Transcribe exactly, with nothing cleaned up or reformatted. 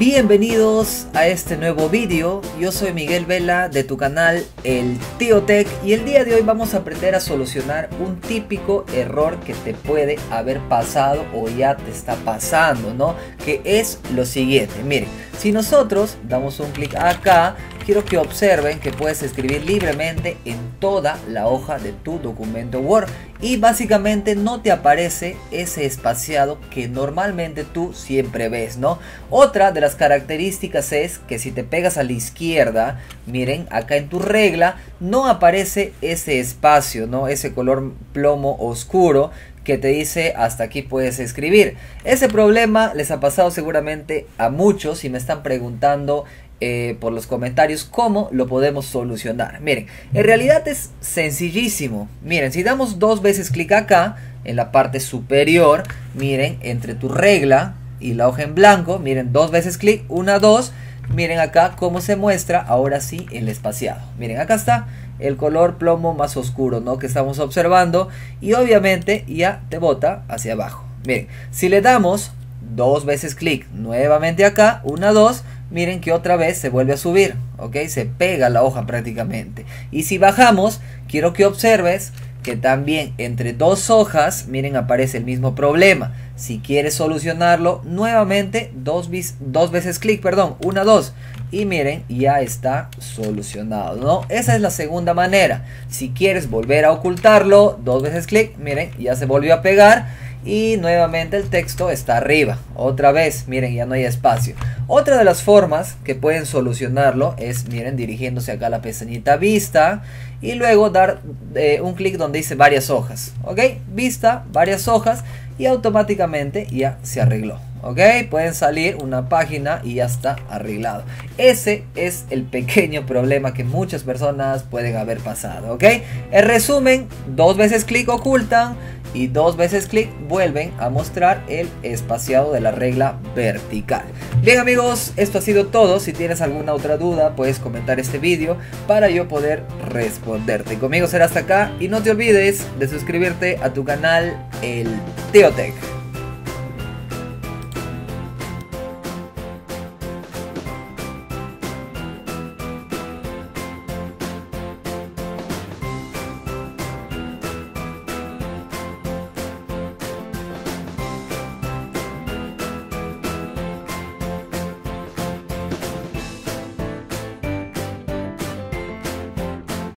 Bienvenidos a este nuevo vídeo. Yo soy Miguel Vela de tu canal El Tío Tech y el día de hoy vamos a aprender a solucionar un típico error que te puede haber pasado o ya te está pasando, ¿no? Que es lo siguiente. Miren, si nosotros damos un clic acá, quiero que observen que puedes escribir libremente en toda la hoja de tu documento Word y básicamente no te aparece ese espaciado que normalmente tú siempre ves, ¿no? Otra de las características es que si te pegas a la izquierda, miren, acá en tu regla no aparece ese espacio, ¿no? Ese color plomo oscuro que te dice hasta aquí puedes escribir. Ese problema les ha pasado seguramente a muchos y me están preguntando Eh, por los comentarios cómo lo podemos solucionar. Miren, en realidad es sencillísimo. Miren, si damos dos veces clic acá en la parte superior, miren, entre tu regla y la hoja en blanco, miren, dos veces clic, una, dos, miren acá cómo se muestra ahora sí el espaciado. Miren, acá está el color plomo más oscuro, ¿no? Que estamos observando y obviamente ya te bota hacia abajo. Miren, si le damos dos veces clic nuevamente acá, una, dos, miren que otra vez se vuelve a subir, ok, se pega la hoja prácticamente. Y si bajamos, quiero que observes que también entre dos hojas, miren, aparece el mismo problema. Si quieres solucionarlo, nuevamente dos, dos veces clic, perdón, una, dos, y miren, ya está solucionado, ¿no? Esa es la segunda manera. Si quieres volver a ocultarlo, dos veces clic, miren, ya se volvió a pegar. Y nuevamente el texto está arriba. Otra vez, miren, ya no hay espacio. Otra de las formas que pueden solucionarlo es, miren, dirigiéndose acá a la pestañita vista y luego dar eh, un clic donde dice varias hojas. Ok, vista, varias hojas y automáticamente ya se arregló. Ok, pueden salir una página y ya está arreglado. Ese es el pequeño problema que muchas personas pueden haber pasado. Ok, en resumen, dos veces clic ocultan y dos veces clic vuelven a mostrar el espaciado de la regla vertical. Bien amigos, esto ha sido todo. Si tienes alguna otra duda puedes comentar este vídeo para yo poder responderte. Conmigo será hasta acá y no te olvides de suscribirte a tu canal El Tío Tech.